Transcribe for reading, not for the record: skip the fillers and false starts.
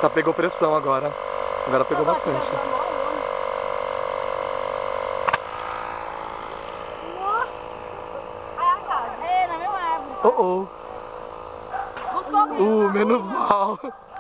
Tá, pegou pressão agora. Agora pegou bastante. Oh, oh. Menos mal.